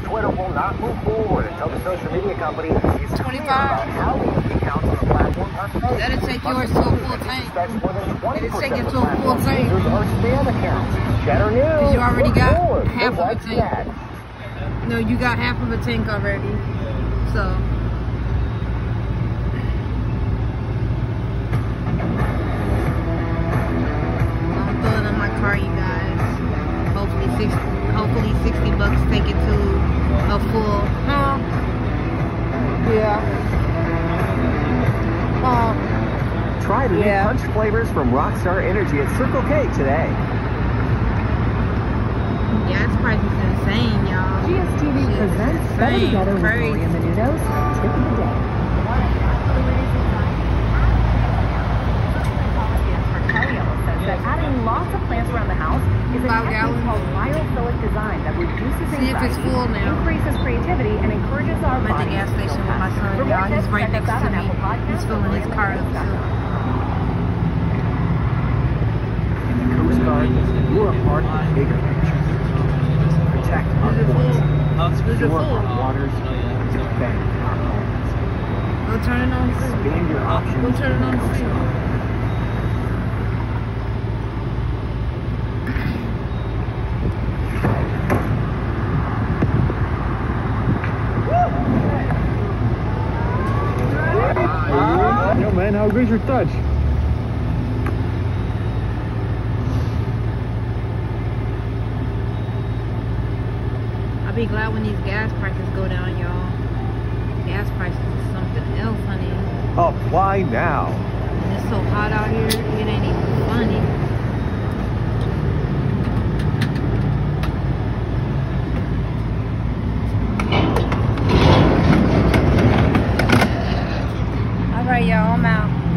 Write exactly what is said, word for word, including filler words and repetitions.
Twitter will not move forward until the social media company is clear about how the accounts on the platform are fake. That'll take yours to a full tank. It'll take it to a full tank. Are spam accounts. Cheddar News. Because you already got forward. half of a What's tank. that? No, you got half of a tank already. So. I'm throwing in my car, you guys. Hopefully sixty, hopefully sixty bucks take it to a full. Huh? Yeah. Uh, Try the yeah. new punch flavors from Rockstar Energy at Circle K today. Gas price is insane, y'all. G S T V presents Better Together with Maria Menounos, Tip of the Day. That adding lots of plants around the house is a Five technique gallons. called biophilic design that reduces See if it's anxiety, full now. increases creativity, and encourages our I'm at the bodies gas to feel station with my happy. son, For y'all. more He's tips, right check next us out to on me. Apple Podcasts He's or filling his car up mariamenounos dot com. In the Coast Guard, you're a part of the bigger picture. Protect our Is it full? borders, Is it secure full? our waters, and defend our homes. Go turn it on free. Expand your options. Go turn it on free. Yo man, how good's your touch? I'll be glad when these gas prices go down, y'all. Gas prices is something else, honey. Apply now. And it's so hot out here, it ain't even funny. Alright, y'all, I'm out.